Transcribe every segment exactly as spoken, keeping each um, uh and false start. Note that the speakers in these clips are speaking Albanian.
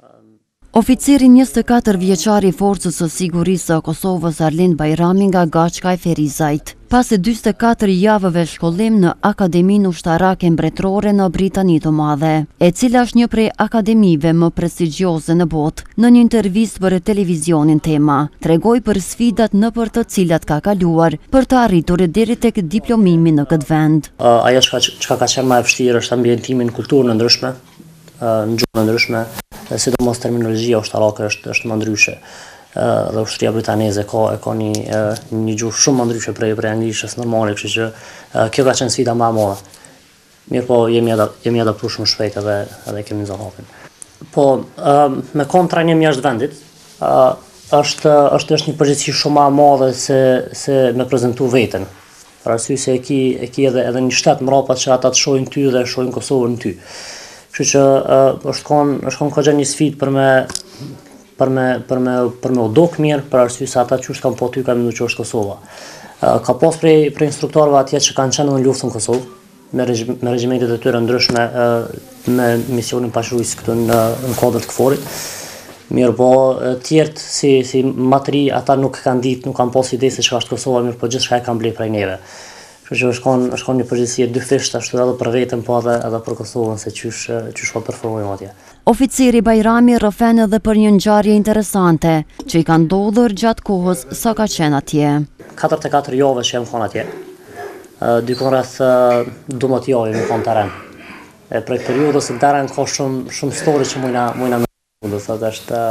Oficiri njëzet e katër vjeçari i Forcës së Sigurisë së Kosovës Arlind Bajrami nga Gaçka e Ferizajt, pas e njëzet e katër javëve shkollim në Akademinë Ushtarake Mbretërore në Britani të Madhe, e cila është një prej akademive më prestigjioze në botë, në një intervistë për televizionin Tema, tregoi për sfidat nëpër të cilat ka kaluar për të arritur deri tek diplomimi në këtë vend. Uh, ajo çka ka qenë më e vështirë është ambientimi në kulturën e ndryshme, uh, në gjuhën e ndryshme, sidomos terminologjia ushtarake është është më ndryshe. Dhe ushtria britaneze ka e ka një një gjuhë shumë më ndryshe prej prej anglishës normale, kështu që kjo ka qenë sfida më e madhe. Mirë po jemi jemi adaptuar shumë shpejt edhe edhe kemi nxjerrë hapin. Po me kontra një jashtë vendit, është është është një përgjegjësi shumë më e madhe se se me prezantu veten. Për arsye se e ki e ki edhe edhe një shtet mbrapa që ata të shohin ty dhe shohin Kosovën ty. Kështu që është kon është kon ka një sfidë për me për me për me për me u dok mirë, për arsye se ata qysh kanë po ty kanë menduar që është Kosova. Ka pas prej prej instruktorëve atje që kanë qenë në luftën në Kosovë, me me regjimentet e tyre ndryshme, me misionin pashujës këtu në në kodrat të Kforit. Mirë po tjertë si si matri ata nuk kanë ditë, nuk kanë pas ide se çka është Kosova, mirë po gjithçka e kanë bler prej neve. Kështu që është është një përgjegjësi e dy fishta, ashtu edhe për veten, po edhe edhe për Kosovën se çysh çysh po performojmë atje. Oficiri Bajrami rrëfen edhe për një ngjarje interesante që i ka ndodhur gjatë kohës sa ka qenë atje. katërdhjetë e katër javë që jam qenë atje. Dykon rreth dymbëdhjetë javë më kanë terren. E për këtë periudhë se terren ka shumë shumë story që mujna mujna do të thotë është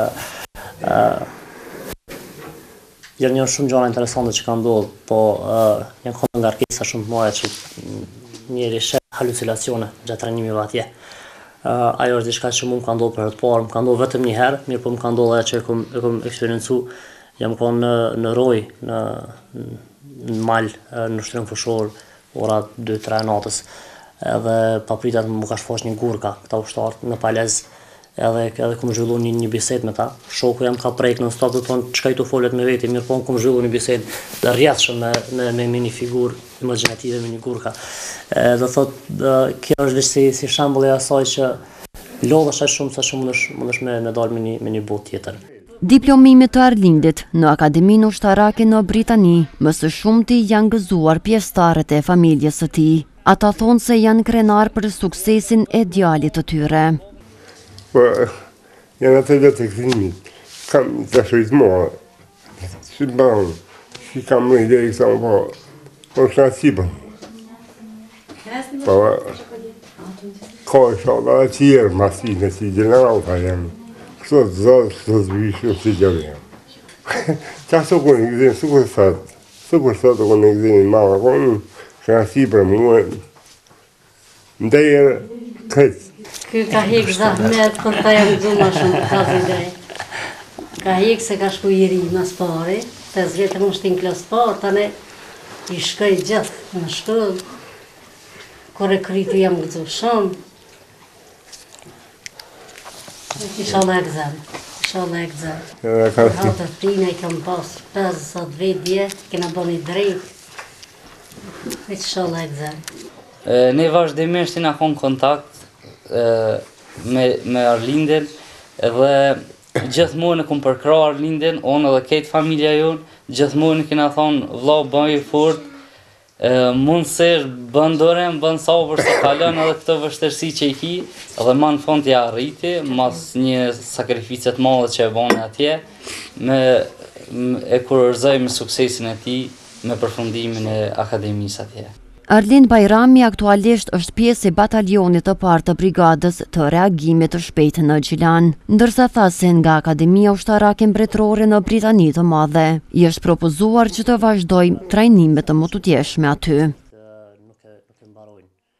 janë një shumë gjëra interesante që kanë ndodhur, po uh, janë kanë ngarkesa shumë të mëdha që njëri sheh halucinacione gjatë trajnimit atje. Uh, ajo është diçka që më ka ndodhur për të parë, më ka ndodhur vetëm një herë, mirë po më ka ndodhur ajo që kom e kom eksperiencuar, jam qenë në në Roj, në në mal, në shtrin fushor, ora dy tre natës. Edhe papritet më ka shfosh një gurka, këta ushtarë në palez. Edhe edhe kom zhvillu një, një bisedë me ta. Shoku jam ka prek në stop dhe thonë çka i tu folet me veti, mirë po kom zhvillu një bisedë dhe rrjedhshëm me me me, me një figurë imagjinative, me një gurka. Dhe thotë kjo është vetë si, si shembull i asaj që lodhesh aq shumë sa që mundesh mundesh me me dalë me një me një botë tjetër. Diplomimi të Arlindit në Akademinë Ushtarake në Britani, më së shumti janë gëzuar pjesëtarët e familjes së tij. Ata thonë se janë krenar për suksesin e djalit të tyre. Po, janë atë dhe të këzimit, kam të shojtë mua, që të banë, që kam në ide i kësa më po, po është nga cipë. Po, ka e shala dhe qjerë masinë, që i generalta jenë, kështë të zazë, kështë të zbishë, që i gjërë jenë. Qa së kënë i këzinë, së kështë sëtë, së kështë sëtë kënë i këzinë i mama, kënë, që nga cipë mua, ndajërë këtë. Ky ka hik zahmet, kur ta jam gëzu ma shumë të kazin drejt. Ka hik se ka shku i ri mas pari, pesë vjetë më shtin klasë parë, tane i shkoj gjithë në shkollë. Kur e krytu jam gëzu shumë. Inshallah e gëzëm, inshallah e gëzëm. Hatë të prina i kam pas pesëdhjetë vjetë, kena bo një drejt. Inshallah e gëzëm. Ne vazhdimisht i na kon kontakt me me Arlindin edhe gjithmonë e kom përkra Arlindin, unë edhe këtë familja jonë, gjithmonë kena thonë vlla bëj fort, mundësish bën dorën, bën sabër se kalon edhe këtë vështirësi që i ki, edhe më në fund ja arriti, mas një sakrificë të madhe që e bën atje, me e kurorëzoj me suksesin e tij, me përfundimin e akademisë atje. Arlind Bajrami aktualisht është pjesë e batalionit të parë të brigadës të reagimit të shpejtë në Gjilan, ndërsa tha se nga Akademia Ushtarake Mbretërore në Britani të Madhe i është propozuar që të vazhdojë trajnimet të mëtutjeshme aty.